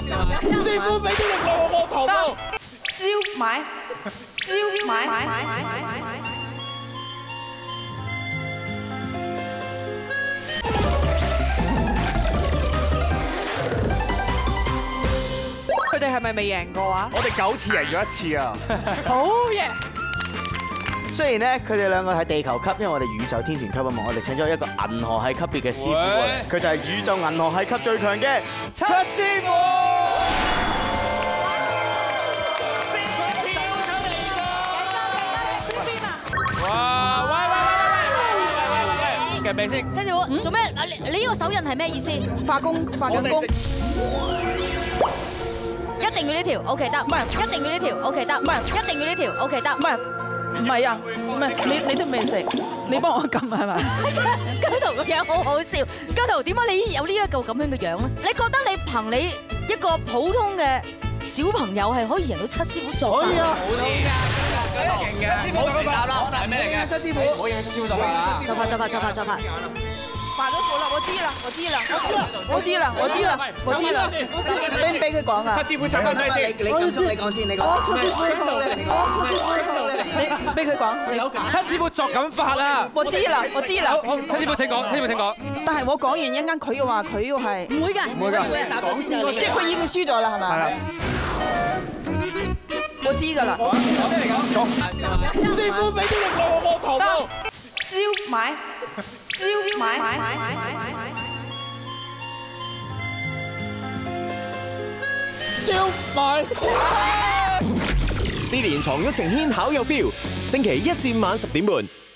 師傅俾啲力我個頭部。 燒賣。 佢哋係咪未贏過啊？ 我哋9次贏咗1次啊！ 好嘢！ 雖然咧，佢哋兩個係地球級，因為我哋宇宙天團級啊嘛，我哋請咗一個銀河系級別嘅師傅過嚟，佢就係宇宙銀河系級最強嘅七師傅。 哇！喂！嘅名先， 七師傅做咩？你呢個手印係咩意思？ 化緊工。 一定要呢條，OK 得，唔係一定要呢條，OK 得，唔係一定要呢條，OK 得， 唔係啊，唔係你都未食，你幫我撳係咪？ 姜濤個樣好好笑，姜濤點解你有呢一個咁樣嘅樣咧？你覺得你憑你一個普通嘅小朋友係可以贏到七師傅做？可以啊， 普通㗎，勁嘅，唔好亂答啦，係咩嚟嘅？七師傅，唔好贏七師傅做法啦！ 作法。 發咗火啦！我知啦！俾佢講啊！ 七師傅唱緊咩先？ 你講先。 俾佢講。 七師傅作緊法啦！ 我知啦。 七師傅請講。 但係我講完一陣間佢嘅話，佢要係唔會㗎， 即係佢已經輸咗啦，係咪？係啊。我知㗎啦。 師傅俾啲力我個頭部。 燒賣。 試連床鬱情牽考有 feel，星期1至5晚10點半。